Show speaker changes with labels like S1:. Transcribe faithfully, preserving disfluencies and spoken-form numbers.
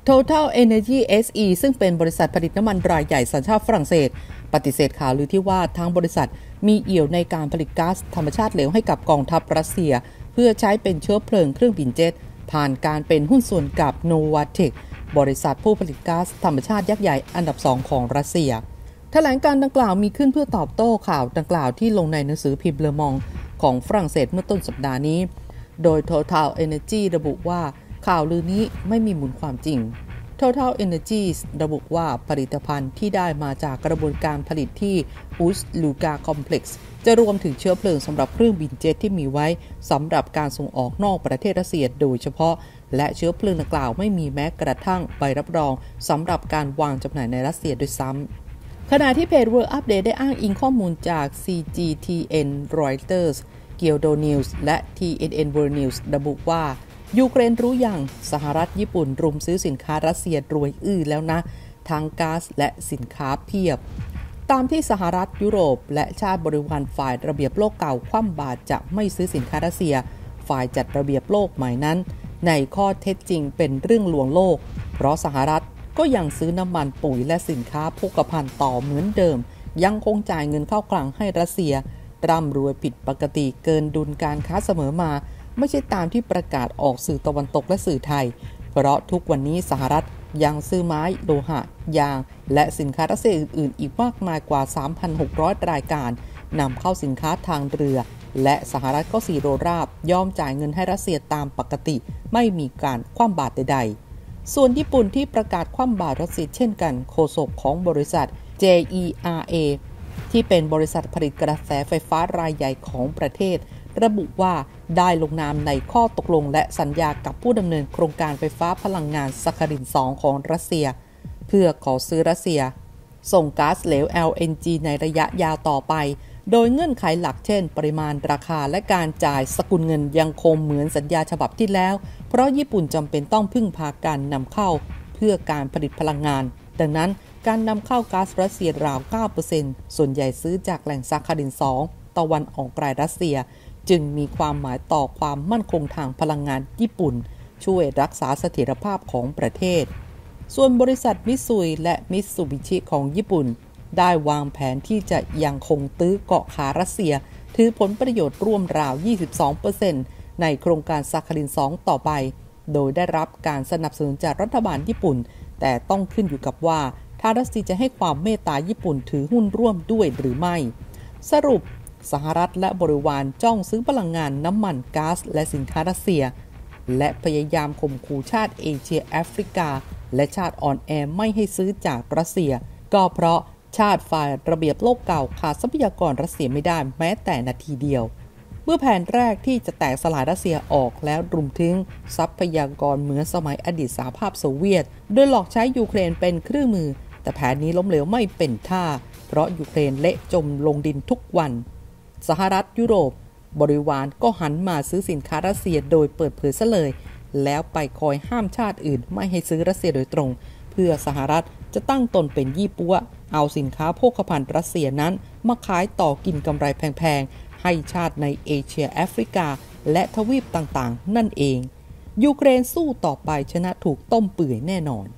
S1: Total Energy เอส อี ซึ่งเป็นบริษัทผลิตน้ำมันรายใหญ่สัญชาติฝรั่งเศสปฏิเสธข่าวลือที่ว่าทางบริษัทมีเอี่ยวในการผลิตก๊าซธรรมชาติเหลวให้กับกองทัพรัสเซียเพื่อใช้เป็นเชื้อเพลิงเครื่องบินเจ็ตผ่านการเป็นหุ้นส่วนกับ Novatek บริษัทผู้ผลิตก๊าซธรรมชาติยักษ์ใหญ่อันดับสองของรัสเซียแถลงการดังกล่าวมีขึ้นเพื่อตอบโต้ข่าวดังกล่าวที่ลงในหนังสือพิมพ์เลอมองของฝรั่งเศสเมื่อต้นสัปดาห์นี้โดย Total Energy ระบุว่าข่าวลือนี้ไม่มีมูลความจริง Total Energies ระบุว่าผลิตภัณฑ์ที่ได้มาจากกระบวนการผลิตที่ Ust-Luga Complex จะรวมถึงเชื้อเพลิงสำหรับเครื่องบินเจ็ตที่มีไว้สำหรับการส่งออกนอกประเทศรัสเซียโดยเฉพาะและเชื้อเพลิงดังกล่าวไม่มีแม้กระทั่งใบรับรองสำหรับการวางจำหน่ายในรัสเซียด้วยซ้ำขณะที่เพจ World Update ได้อ้างอิงข้อมูลจาก ซี จี ที เอ็น Reuters Kyodo News และ ที เอ็น เอ็น World News ระบุว่ายูเครนรู้อย่างสหรัฐญี่ปุ่นรุมซื้อสินค้ารัสเซียรวยอื้อแล้วนะทั้งก๊าซและสินค้าเพียบตามที่สหรัฐยุโรปและชาติบริวารฝ่ายระเบียบโลกเก่าคว่ำบาตรจะไม่ซื้อสินค้ารัสเซียฝ่ายจัดระเบียบโลกใหม่นั้นในข้อเท็จจริงเป็นเรื่องลวงโลกเพราะสหรัฐก็ยังซื้อน้ำมันปุ๋ยและสินค้าโภคภัณฑ์ต่อเหมือนเดิมยังคงจ่ายเงินเข้ากลางให้รัสเซียร่ำรวยผิดปกติเกินดุลการค้าเสมอมาไม่ใช่ตามที่ประกาศออกสื่อตะวันตกและสื่อไทยเพราะทุกวันนี้สหรัฐยังซื้อไม้โลหะยางและสินค้ารัสเซียอื่นๆอีกมากมายกว่า สามพันหกร้อย รายการนำเข้าสินค้าทางเรือและสหรัฐก็สีโรราบยอมจ่ายเงินให้รัสเซียตามปกติไม่มีการคว่ำบาตรใดๆส่วนญี่ปุ่นที่ประกาศคว่ำบาตรรัสเซียเช่นกันโฆษกของบริษัท เจ อี อาร์ เอ ที่เป็นบริษัทผลิตกระแสไฟฟ้ารายใหญ่ของประเทศระบุว่าได้ลงนามในข้อตกลงและสัญญากับผู้ดำเนินโครงการไฟฟ้าพลังงานซัคคารินสองของรัสเซียเพื่อขอซื้อรัสเซียส่งก๊าซเหลว แอล เอ็น จี ในระยะยาวต่อไปโดยเงื่อนไขหลักเช่นปริมาณราคาและการจ่ายสกุลเงินยังคงเหมือนสัญญาฉบับที่แล้วเพราะญี่ปุ่นจำเป็นต้องพึ่งพาการนำเข้าเพื่อการผลิตพลังงานดังนั้นการนำเข้าก๊าซรัสเซียราว เก้าเปอร์เซ็นต์ ส่วนใหญ่ซื้อจากแหล่งซัคคารินสองตะวันออกปลายรัสเซียจึงมีความหมายต่อความมั่นคงทางพลังงานญี่ปุ่นช่วยรักษาเสถียรภาพของประเทศส่วนบริษัทมิตซุยและมิตซูบิชิของญี่ปุ่นได้วางแผนที่จะยังคงตื้อเกาะขารัสเซียถือผลประโยชน์ร่วมราว ยี่สิบสองเปอร์เซ็นต์ ในโครงการซัคคารินสองต่อไปโดยได้รับการสนับสนุนจากรัฐบาลญี่ปุ่นแต่ต้องขึ้นอยู่กับว่าถ้ารัสเซียจะให้ความเมตตาญี่ปุ่นถือหุ้นร่วมด้วยหรือไม่สรุปสหรัฐและบริวารจ้องซื้อพลังงานน้ำมันก๊าซและสินค้ารัสเซียและพยายามข่มขู่ชาติเอเชียแอฟริกาและชาติอ่อนแอไม่ให้ซื้อจากรัสเซียก็เพราะชาติฝ่ายระเบียบโลกเก่าขาดทรัพยากรรัสเซียไม่ได้แม้แต่นาทีเดียวเมื่อแผนแรกที่จะแตกสลายรัสเซียออกแล้วรวมถึงทรัพยากรเหมือนสมัยอดีตสหภาพโซเวียตโดยหลอกใช้ยูเครนเป็นเครื่องมือแต่แผนนี้ล้มเหลวไม่เป็นท่าเพราะยูเครนเละจมลงดินทุกวันสหรัฐยุโรปบริวารก็หันมาซื้อสินค้ารัสเซียโดยเปิดเผยซะเลยแล้วไปคอยห้ามชาติอื่นไม่ให้ซื้อรัสเซียโดยตรงเพื่อสหรัฐจะตั้งตนเป็นยี่ปัวเอาสินค้าโภคภัณฑ์รัสเซียนั้นมาขายต่อกินกำไรแพงๆให้ชาติในเอเชียแอฟริกาและทวีปต่างๆนั่นเองยูเครนสู้ต่อไปชนะถูกต้มเปื่อยแน่นอน